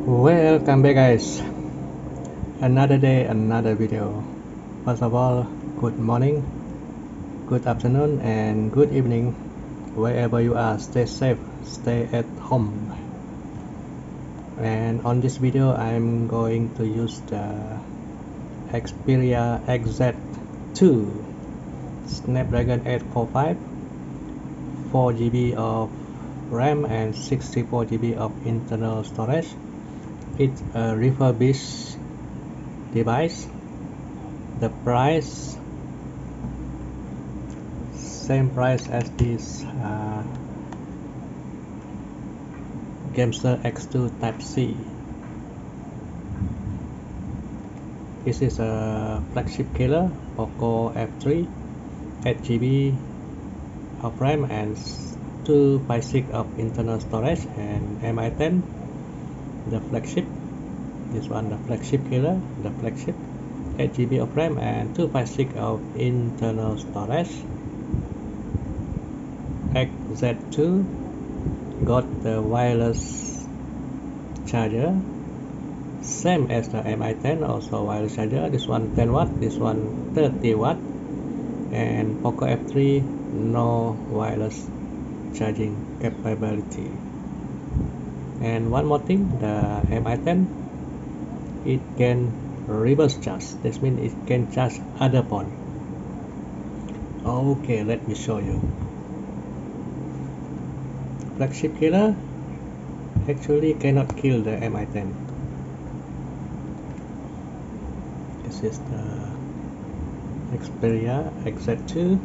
Welcome back guys, another day, another video. First of all, good morning, good afternoon and good evening. Wherever you are, stay safe, stay at home. And on this video I'm going to use the Xperia XZ2 Snapdragon 845, 4GB of RAM and 64GB of internal storage. It's a refurbished device. The price, same price as this Gamester X2 Type-C. This is a flagship killer, Poco F3, 8GB of RAM and 256 of internal storage, and Mi-10, the flagship. This one, the flagship killer, the flagship, 8GB of RAM and 256 of internal storage. XZ2 got the wireless charger, same as the Mi-10, also wireless charger. This one 10 watt, this one 30 watt, and Poco F3 no wireless charging capability. And one more thing, the Mi-10, it can reverse charge. This means it can charge other phone. Okay, let me show you. Flagship killer actually cannot kill the Mi-10. This is the Xperia XZ2,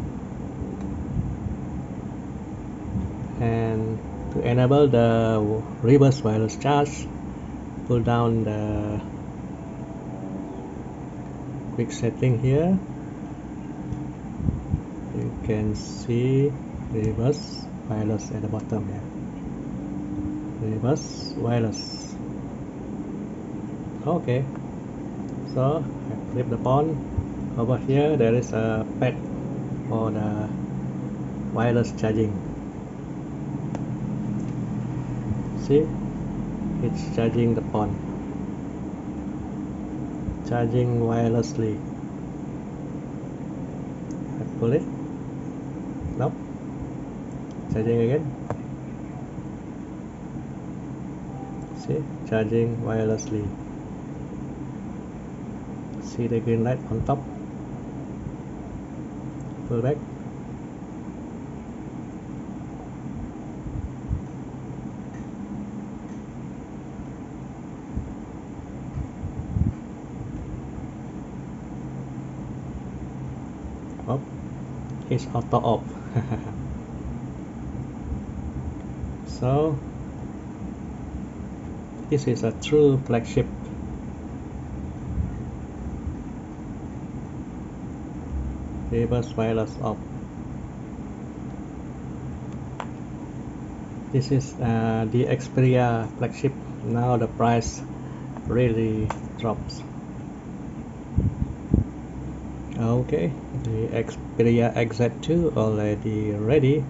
and to enable the reverse wireless charge, pull down the quick setting here. You can see reverse wireless at the bottom here. Reverse wireless. Okay, so I flip the phone. Over here there is a pad for the wireless charging. See, it's charging the phone, charging wirelessly. I pull it. Nope. Charging again. See, charging wirelessly. See the green light on top. Pull back. Oh, it's auto off. So this is a true flagship. Reverse wireless off. This is the Xperia flagship. Now the price really drops. Okay, the Xperia XZ2 already ready.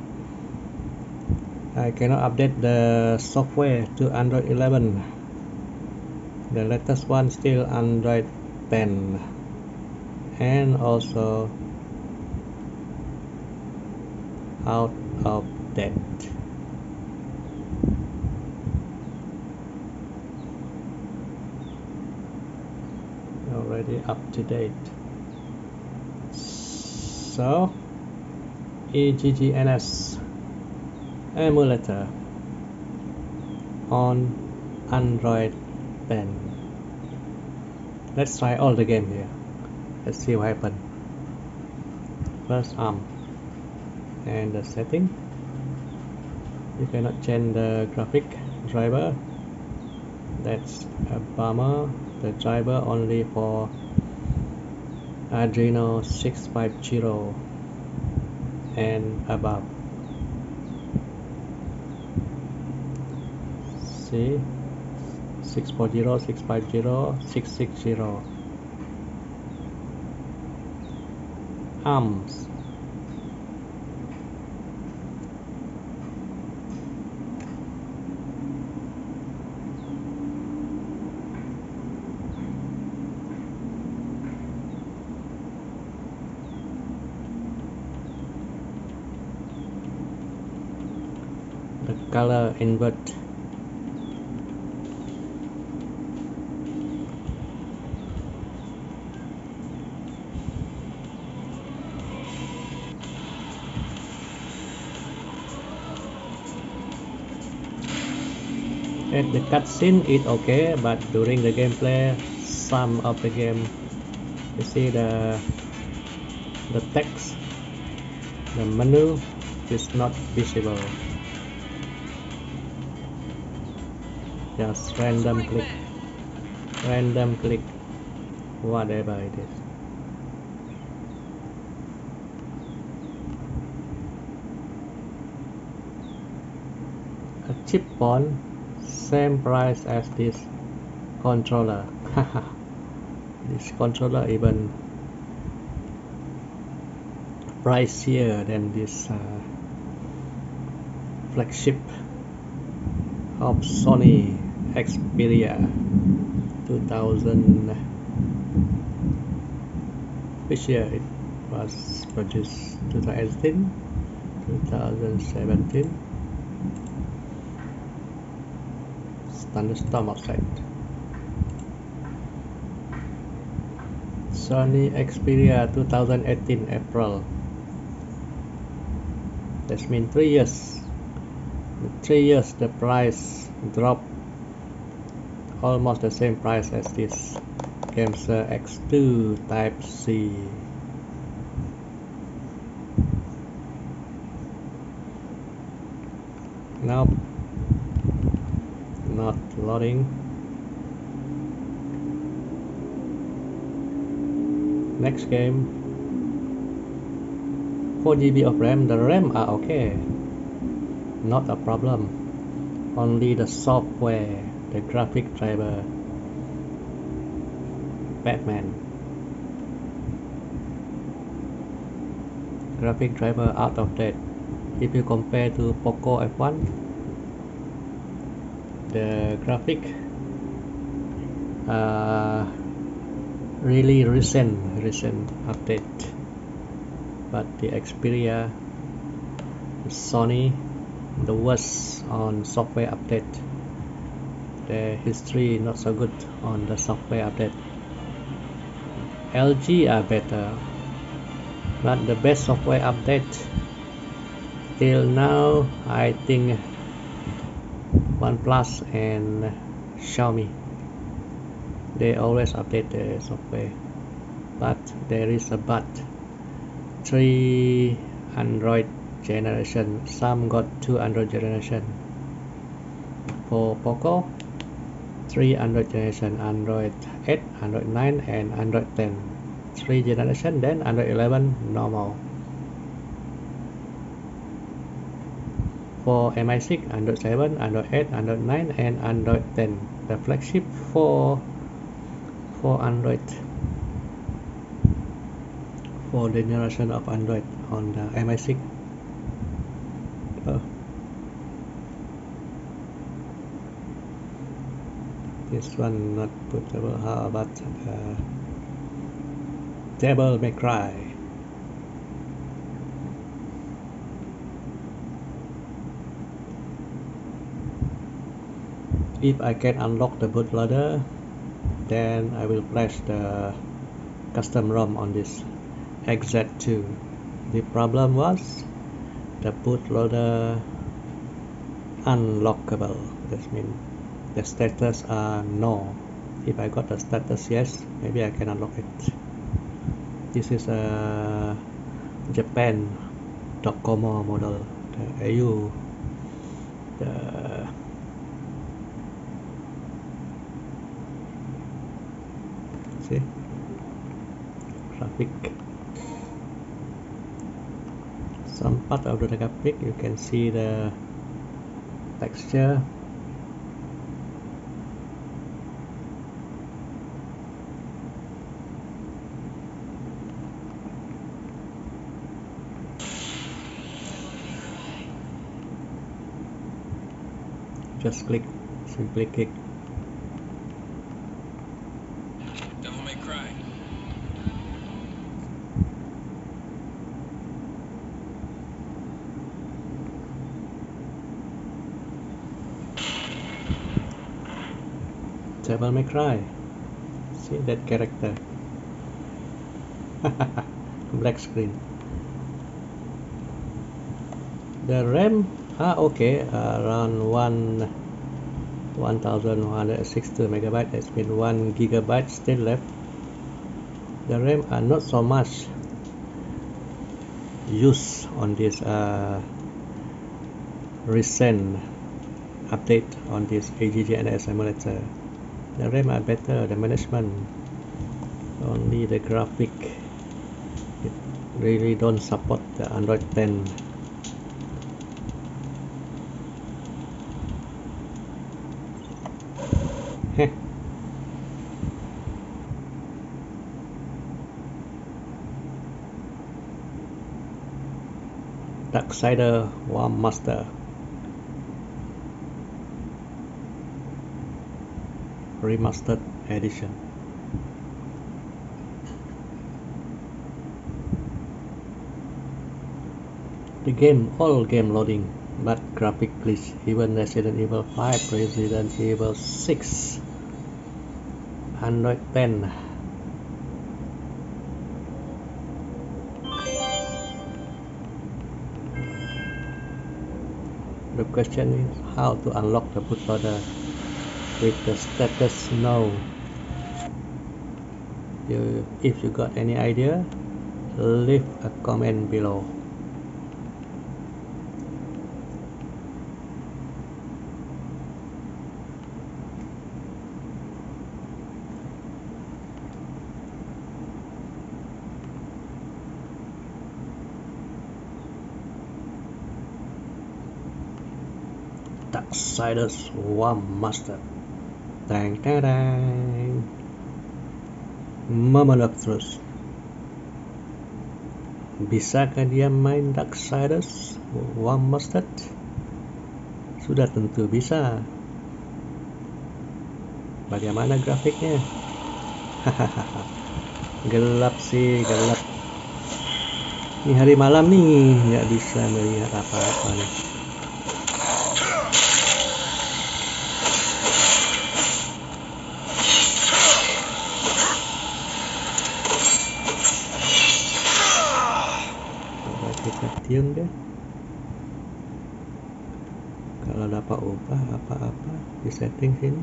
I cannot update the software to Android 11. The latest one still Android 10, and also out of date. Already up to date. So EGGNS emulator on Android 10. Let's try all the game here. Let's see what happens. First ARM and the setting. You cannot change the graphic driver. That's a bummer. The driver only for Adreno 650 and above. See, 640, 650, 660. ARMS. color invert. At the cutscene it's okay, but during the gameplay, some of the game, you see the text, the menu is not visible. Just random click, whatever it is. A chip phone, same price as this controller. This controller even pricier than this flagship of Sony Xperia 2000. Which year it was produced? 2018, 2017. Thunderstorm outside. Sony Xperia 2018 April. That means 3 years. In 3 years the price dropped almost the same price as this Gamesa X2 Type C. Nope, not loading. Next game. 4 GB of RAM. The RAM are okay, not a problem. Only the software, the graphic driver, Batman. Graphic driver out of date. If you compare to Poco F1, the graphic really recent update, but the Xperia, Sony, the worst on software update. The history not so good on the software update. LG are better, but the best software update till now, I think OnePlus and Xiaomi. They always update the software, but there is a but. 3 Android generation, some got 2 Android generation. For Poco, 3 Android generation, Android 8, Android 9 and Android 10. 3 generation, then Android 11 normal. For MI6, Android 7, Android 8, Android 9 and Android 10. The flagship for Android, for the generation of Android on the MI6. This one not putable. How about Devil May Cry? If I can unlock the bootloader, then I will flash the custom ROM on this XZ2. The problem was the bootloader unlockable. That means the status are no. If I got the status yes, maybe I can unlock it. This is a Japan Docomo model, the AU, the see graphic. Some part of the graphic you can see the texture. Just click, simply click. Devil May Cry. Devil May Cry. See that character. Black screen. The RAM okay, around 1162 megabyte. That's been 1 gigabyte still left. The RAM are not so much used on this recent update on this AGGNS emulator. The RAM are better, the management, only the graphic, it really don't support the Android 10. Heh. Darksider Warm Master Remastered Edition. The game, all game loading, but graphic glitch, even Resident Evil 5, Resident Evil 6, Android 10. The question is how to unlock the bootloader with the status no. If you got any idea, leave a comment below. Darksiders Warm Master. Dang dang dang. Moment of truth. Bisakah dia main Darksiders Warm Master? Sudah tentu bisa. Bagaimana grafiknya? Gelap sih, gelap. Ini hari malam nih, nggak bisa melihat apa-apa nih. Coba kita tune deh. Kalau dapat ubah apa-apa di setting sini.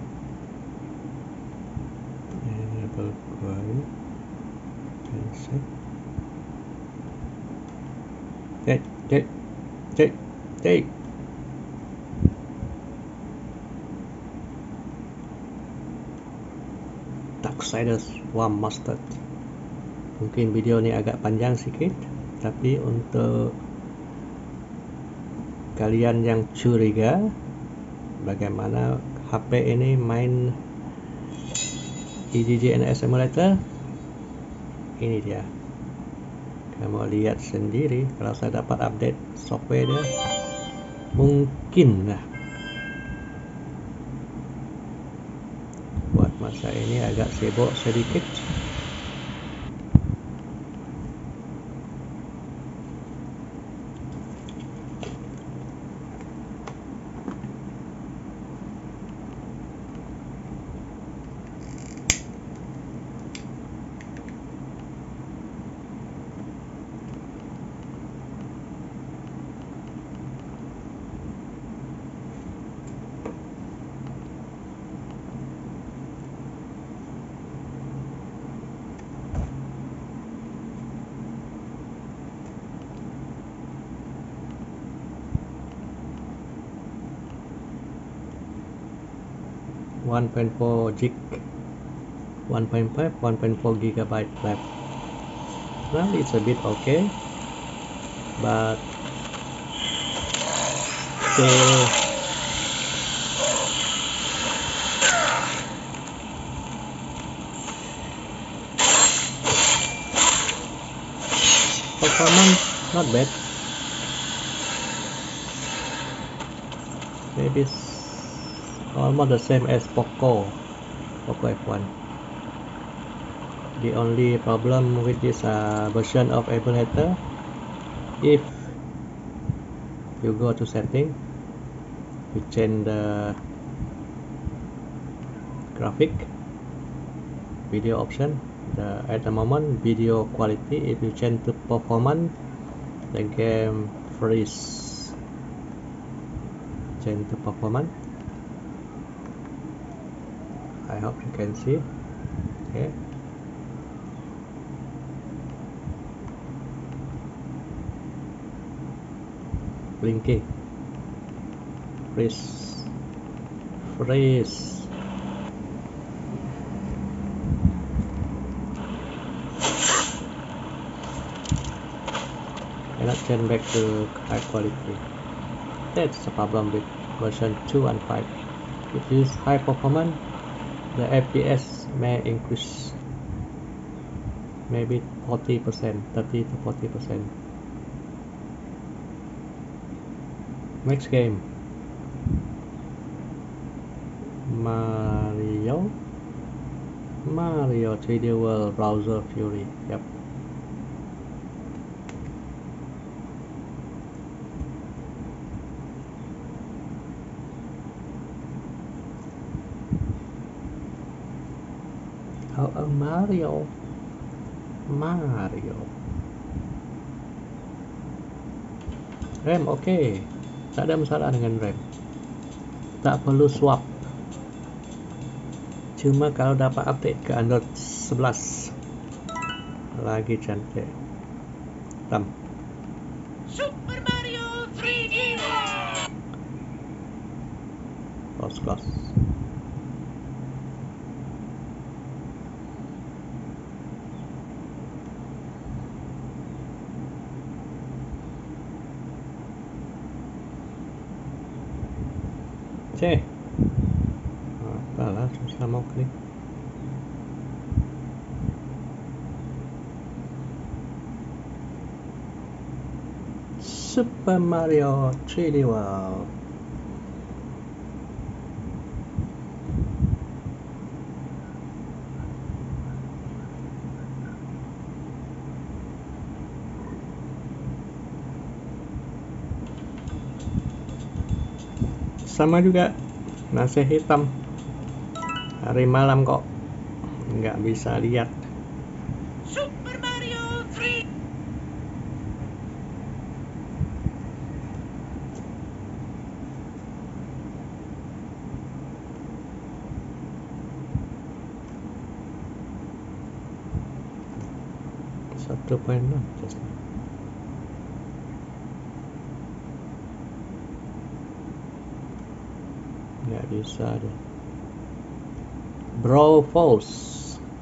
Enable quiet. Set. Cek. Darksiders Warm Master. Mungkin video ini agak panjang sedikit, tapi untuk kalian yang curiga bagaimana HP ini main AGGNS emulator, ini dia. Kamu lihat sendiri, kalau saya dapat update software dia, mungkin lah. Buat masa ini agak sibuk sedikit. .4 gig, 1.5, 1.4 gigabyte left. Well, it's a bit okay, but still performance not bad. Maybe it's almost the same as Poco F1. The only problem with this version of emulator, if you go to setting, you change the graphic, video option. At the moment video quality, if you change to performance, the game freeze. Change to performance. I hope you can see. Okay. Blinking. Freeze. Freeze. Cannot change back to high quality. That's the problem with version 2.5. If you use high performance, the FPS may increase maybe 40%, 30 to 40%. Next game, Mario 3D World Bowser Fury. Yep. Oh, Mario. RAM oke. Tak ada masalah dengan RAM. Tak perlu swap. Cuma kalau dapat update ke Android 11 lagi cantik. Tam. Super Mario 3D World! Close. Apalah, susah mau klik. Super Mario 3D World. Sama juga, nasi hitam. Hari malam kok nggak bisa lihat. Super Mario 3! Satu poin just. Nggak bisa deh. Brawl Falls.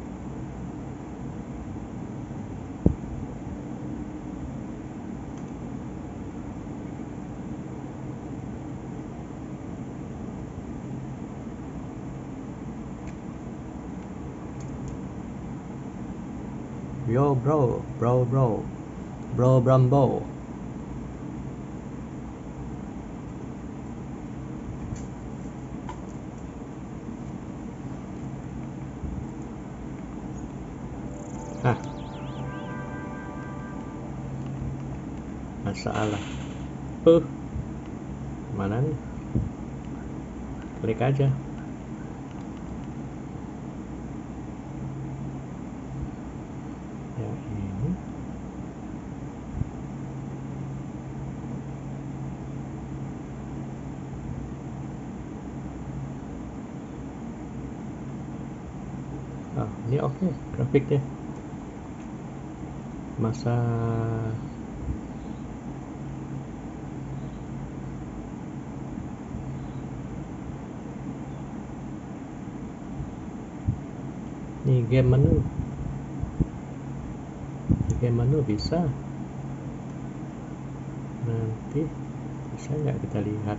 Yo bro, bro Brumbo. Masalah. Mana nih? Klik aja. Yang ini. Ini oke, grafiknya. Masa ini game menu bisa nanti bisa nggak kita lihat.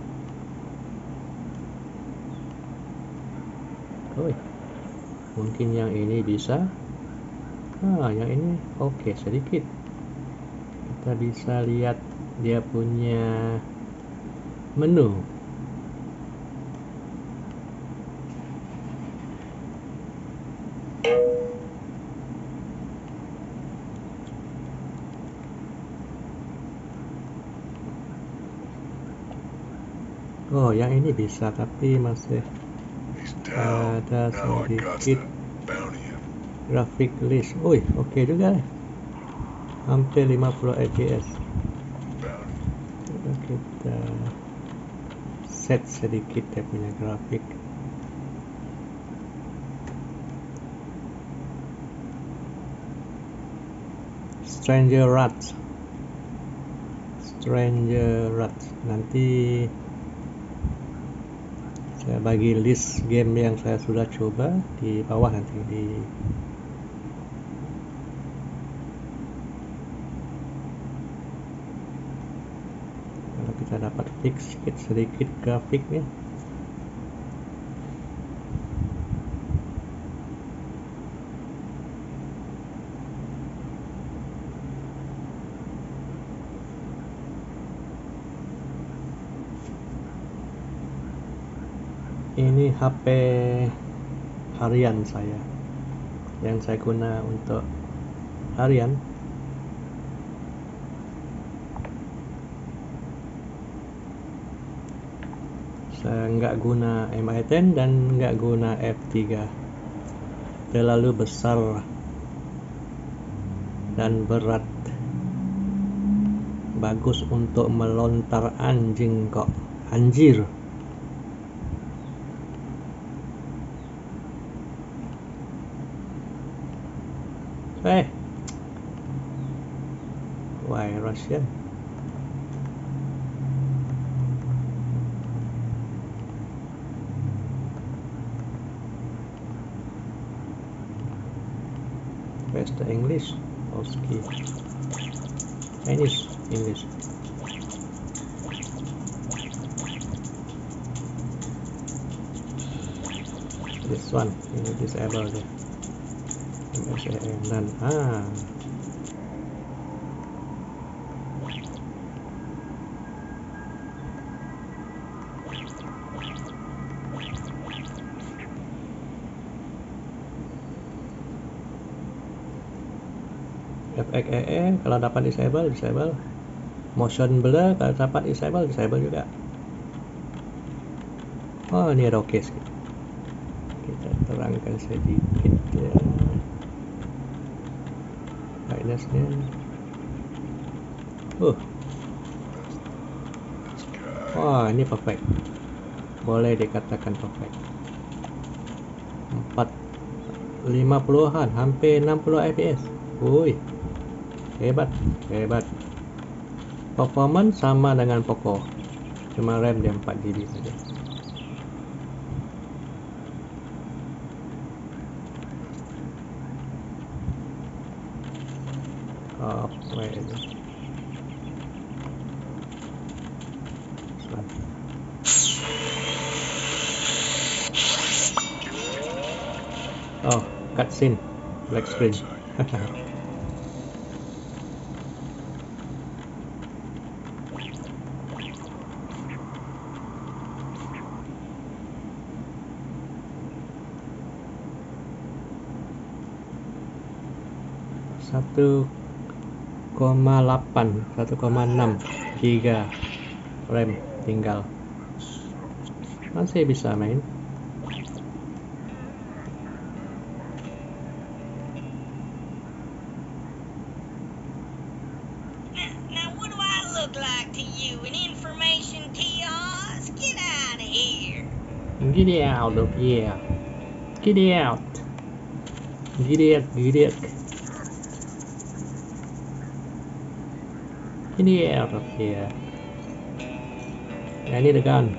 Mungkin yang ini bisa. Yang ini oke, sedikit kita bisa lihat dia punya menu. Yang ini bisa tapi masih Ada Now I got sedikit that bounty in. grafik list. Wih, oke juga nih. Hampir 50 fps. Bounty. Coba kita set sedikit dia punya grafik. Stranger Rats. Nanti saya bagi list game yang saya sudah coba di bawah nanti di kalau kita dapat fix sedikit grafiknya. Ini HP harian saya yang saya guna untuk harian. Saya nggak guna MI10 dan nggak guna F3, terlalu besar dan berat. Bagus untuk melontar anjing kok. Anjir. Why Russian? Where's the English? Oski. English. This one, ini disable deh. MSAN dan FXEE kalau dapat disable. Motion blur kalau dapat disable juga. Oh, ini ada oke sih. Kita terangkan sedikit ya. Brightness-nya. Wah, ini perfect. Boleh dikatakan perfect. 50-an, hampir 60 fps. Wih. Hebat. Performance sama dengan Poco. Cuma RAM dia 4 GB saja. Oh, where is it? Oh, cutscene, black screen. Satu 1,6 giga RAM tinggal, masih bisa main. Now what do I look like to you? An information kiosk? Get out of here. Get out of here. Get out. Get out of here. I need a gun.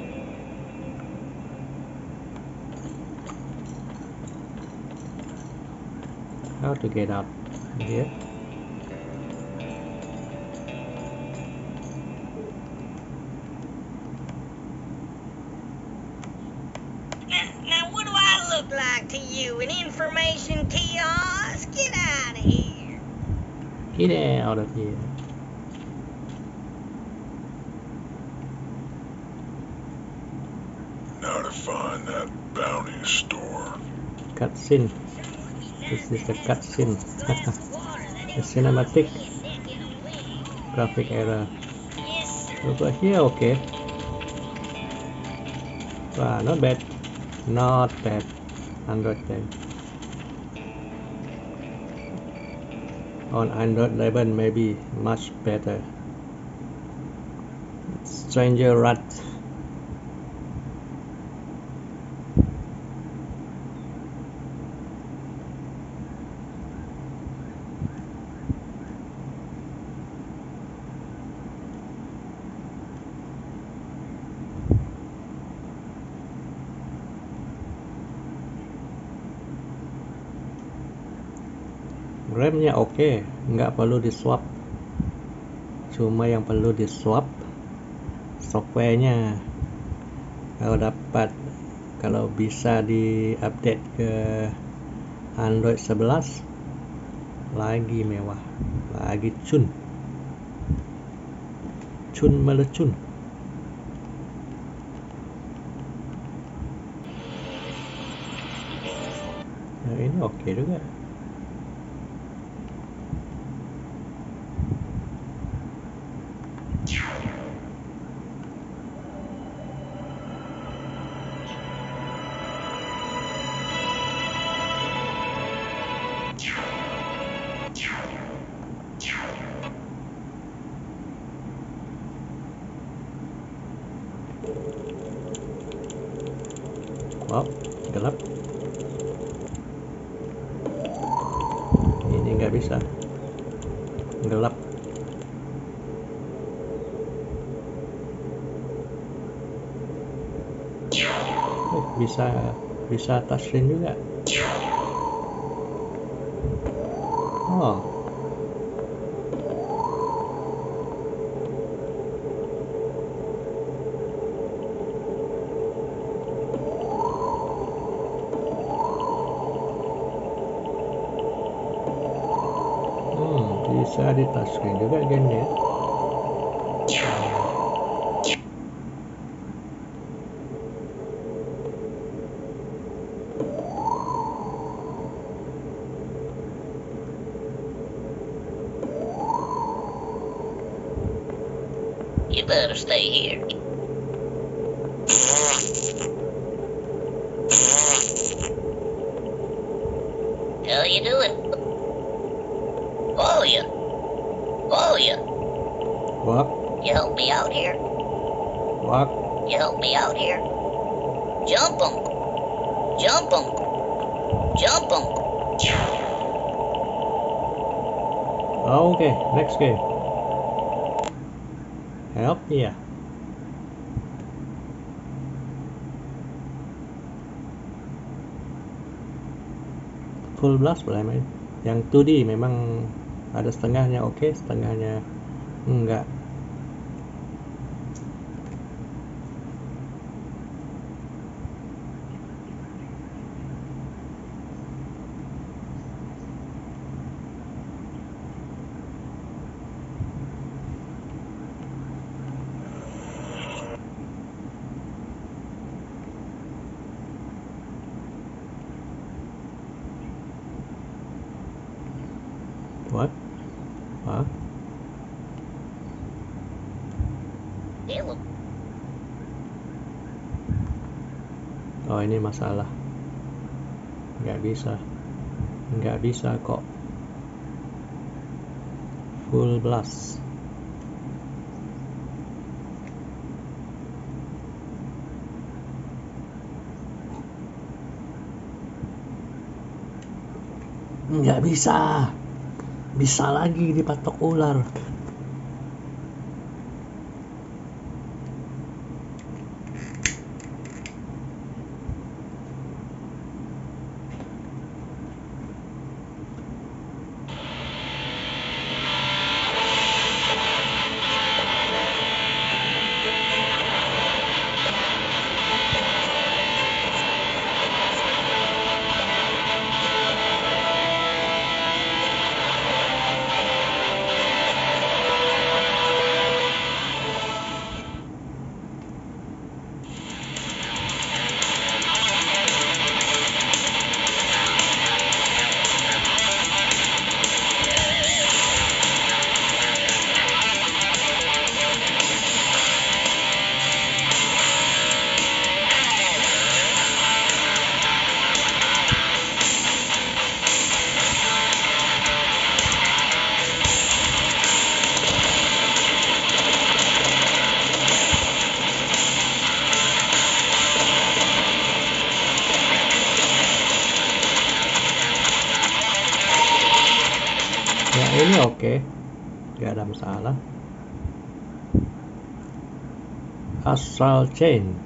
How to get out here? Now what do I look like to you? An information kiosk? Get out of here. Get out of here. Now to find that bounty store. Cutscene. This is the cutscene. The cinematic graphic error. Over here, okay. Wow, not bad. Not bad. Android 10. On Android 11 maybe much better. Stranger Rat. RAM-nya oke, nggak perlu di swap. Cuma yang perlu di swap softwarenya. Kalau bisa di update ke Android 11 lagi mewah, lagi cun melecun. Nah, ini oke juga. Wow, gelap. Ini nggak bisa. Gelap. Bisa touchscreen juga. Oh. Bisa di touchscreen juga gamenya. You better stay here. How you doing? Oh, yeah. What? You help me out here. What? You help me out here. Jump 'em. Okay, next game. Help ya. Full Blast boleh main. Yang 2D memang ada setengahnya oke, setengahnya enggak. What? Hah? Hello. Oh, ini masalah. Nggak bisa kok. Full Blast. Nggak bisa. Bisa lagi dipatok ular. Ini oke, nggak ada masalah. Astral Chain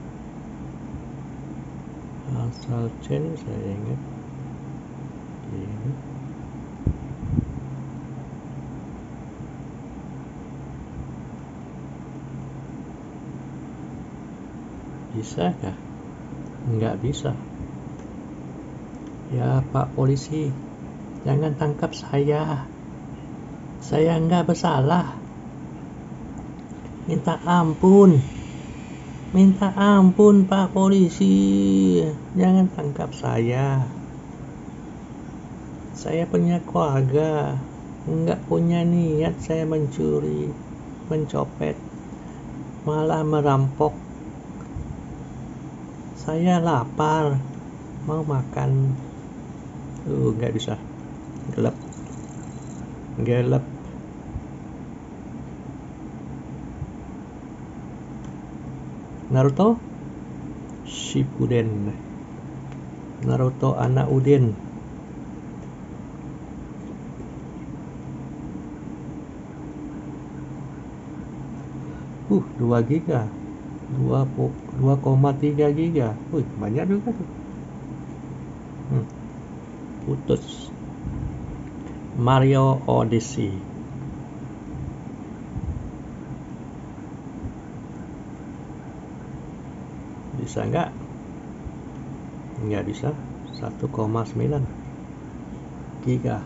saya ingat ini. Bisakah? Nggak bisa. Ya Pak Polisi, jangan tangkap saya nggak bersalah. Minta ampun Pak Polisi, jangan tangkap saya punya keluarga, nggak punya niat saya mencuri, mencopet, malah merampok. Saya lapar, mau makan. Nggak bisa, gelap. Naruto Shippuden, Naruto anak Udin. Uh, 2 giga, 2,3 giga. Wih, banyak juga tuh. Putus. Mario Odyssey. Bisa nggak? Nggak bisa. 1,9 giga.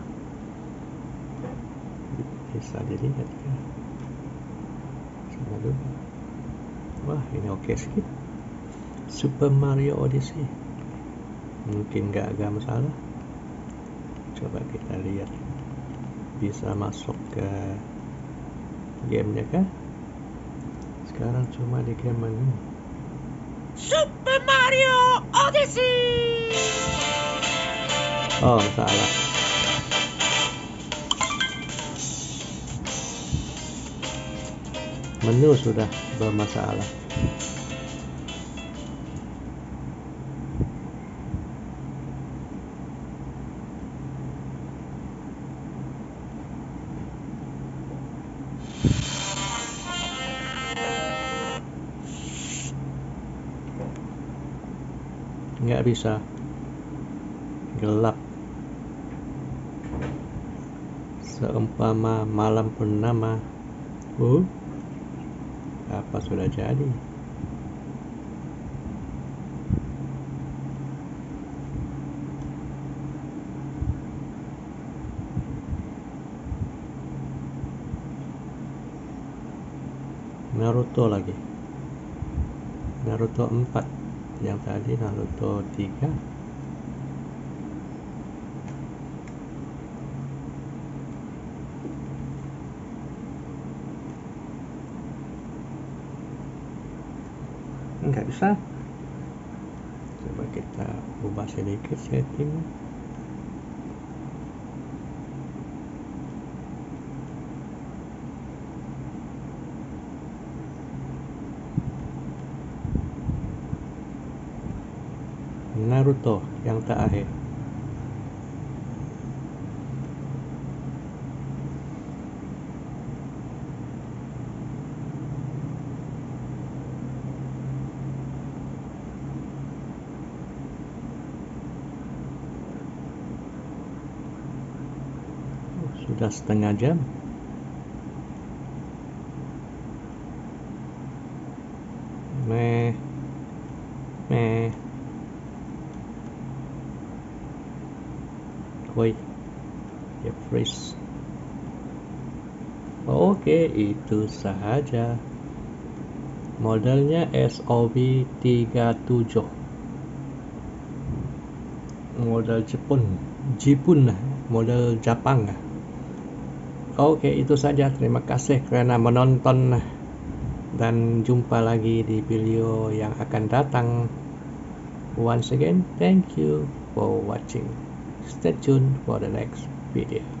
Bisa dilihat ya. Sana dulu. Wah, ini oke sih. Super Mario Odyssey. Mungkin nggak agak masalah. Coba kita lihat. Bisa masuk ke gamenya kah? Sekarang cuma di game menu. Super Mario Odyssey! Oh, salah. Menu sudah bermasalah. Nggak bisa, gelap seumpama malam purnama. Apa sudah jadi? Naruto lagi, Naruto 4. Yang tadi Naruto 3. Nggak bisa. Coba kita ubah sedikit setting. Naruto yang terakhir. Sudah setengah jam. Woi, ya freeze. Oke, itu saja. Modelnya SOV 37. Model Jepun, model Jepang. Oke, itu saja. Terima kasih karena menonton dan jumpa lagi di video yang akan datang. Once again, thank you for watching. Stay tuned for the next video.